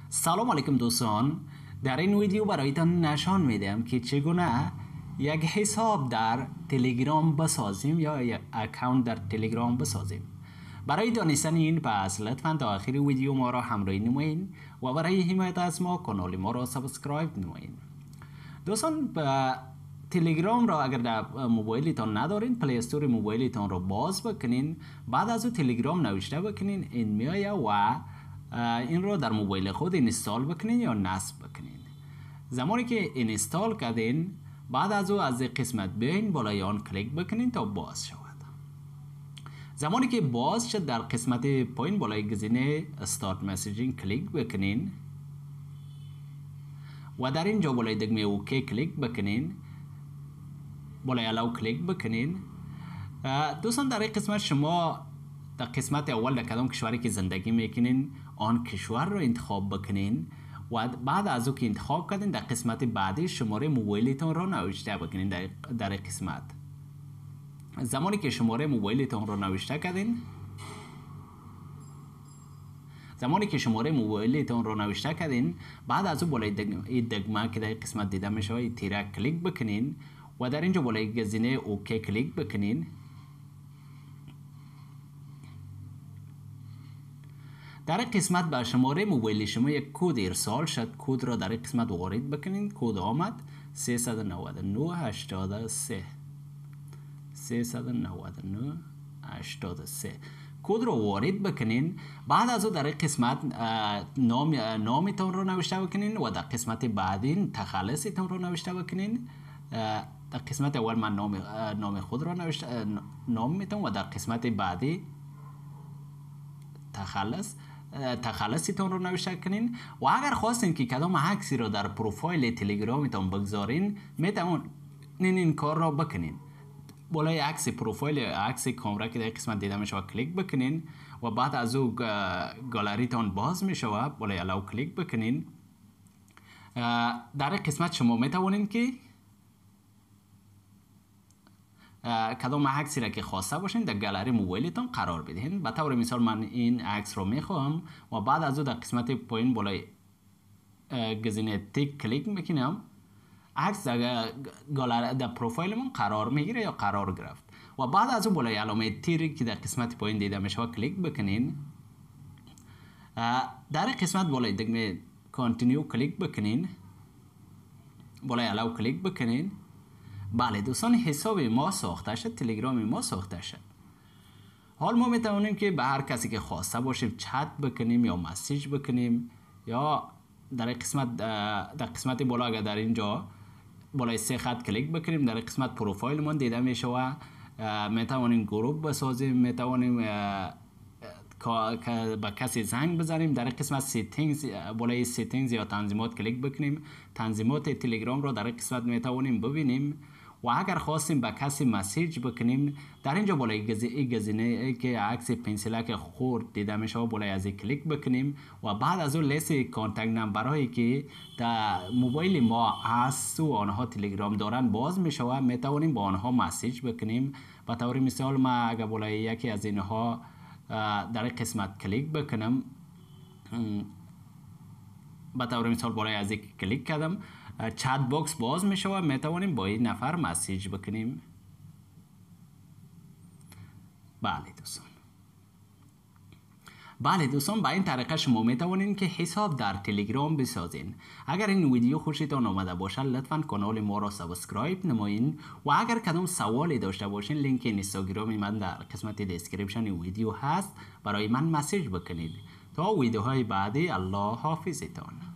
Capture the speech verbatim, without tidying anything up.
سلام علیکم دوستان، در این ویدیو برایتان نشان میدم که چگونه یک حساب در تلگرام بسازیم یا یک اکانت در تلگرام بسازیم. برای دانستن این پس لطفا تا آخر ویدیو ما را همراهی نمایید و برای حمایت از ما کانال ما را سابسکرایب نمایید. دوستان تلگرام را اگر در موبایلتان ندارین، پلی استور موبایلتان را باز بکنین، بعد از او تلگرام نوشته بکنین، این میایه و این رو در موبایل خود اینستال بکنین یا نصب بکنین. زمانی که اینستال کردین، بعد از او از قسمت بیاین بالای آن کلیک بکنین تا باز شود. زمانی که باز شد، در قسمت پایین بالای گزینه استارت مسیجینگ کلیک بکنین و در اینجا بالای دکمه اوکی کلیک بکنین، بالای الاو کلیک بکنین. دوستان در این قسمت شما در قسمت اول در کدام کشوری که زندگی میکنین آن کشور رو انتخاب بکنین و بعد از او که انتخاب کردین در قسمت بعدی شماره موبایلتون رو نوشته بکنین. در در قسمت زمانی که شماره موبایلتون رو نوشته کردین زمانی که شماره موبایلتون رو نوشته کردین بعد از او بالای دکمه دکمه که در قسمت دیده میشه این تیره کلیک بکنین و در اینجا بالای گزینه اوکی کلیک بکنین. در قسمت به شماره موبایل شما یک کد ارسال شد، کد را در قسمت وارد بکنین. کد آمد سه نه نه هشت سه سه نه نه هشت سه. کد را وارد بکنین. بعد از او در قسمت نام نامتون رو نوشته بکنین و در قسمت بعدی تخلصتون رو نوشته بکنین. در قسمت اول من نام نام خود را نوشته نام میتونم و در قسمت بعدی تخلص تخلصتون رو نوشته کنین. و اگر خواستین که کدام عکسی رو در پروفایل تلگرامتون بگذارین میتونین این کار را بکنین. بالای عکس پروفایل عکس کامera که در قسمت دیده میشه کلیک بکنین و بعد از او گالریتون باز میشه و بالای الاو کلیک بکنین. در قسمت شما میتونین که کدام عکسی را که خواسته باشین در گالری موبایلتون قرار بدهین. به طور مثال من این عکس رو میخوام و بعد از او در قسمت پایین بالای گزینه تیک کلیک میکنم، عکس در گالری در پروفایل من قرار میگیره یا قرار گرفت. و بعد از او بالای علامه تیری که در قسمت پایین دیده میشه کلیک بکنین. در قسمت بالای دکمه کانتینیو کلیک بکنین، بالای الاو کلیک بکنین. بله دوستان، حساب ما ساخته شد، تلگرام ما ساخته شد. حال ما میتونیم که به هر کسی که خواسته باشیم چت بکنیم یا مسیج بکنیم یا در قسمت در قسمت بالا اگر در اینجا بالای سه خط کلیک بکنیم در قسمت پروفایل من دیده میشه و میتونیم گروپ بسازیم، میتونیم با کسی زنگ بزنیم. در قسمت سیتینگز بالای سیتینگز یا تنظیمات کلیک بکنیم، تنظیمات تلگرام رو در قسمت میتونیم ببینیم. و اگر خواستیم به کسی مسیج بکنیم در اینجا بالای گزینه که عکس پنسلک خورد دیده میشه بالای از کلیک بکنیم و بعد از اون لیست کانتکت نمبرهایی که در موبایل ما هست و آنها تلگرام دارن باز میشه و میتونیم با آنها مسیج بکنیم. به طور مثال ما اگر بالای یکی از اینها در قسمت کلیک بکنم، به طور مثال بالای از کلیک کردم، چت باکس باز میشه و میتوانیم با این نفر مسیج بکنیم. بله دوستان بله دوستان به این طریقه شما میتوانید که حساب در تلگرام بسازین. اگر این ویدیو خوشتان آمده باشد لطفا کانال ما را سابسکرایب نمایین و اگر کدام سوالی داشته باشین لینک اینستاگرام من در قسمت دیسکریپشن ویدیو هست، برای من مسیج بکنید. تا ویدیوهای بعدی الله حافظتان.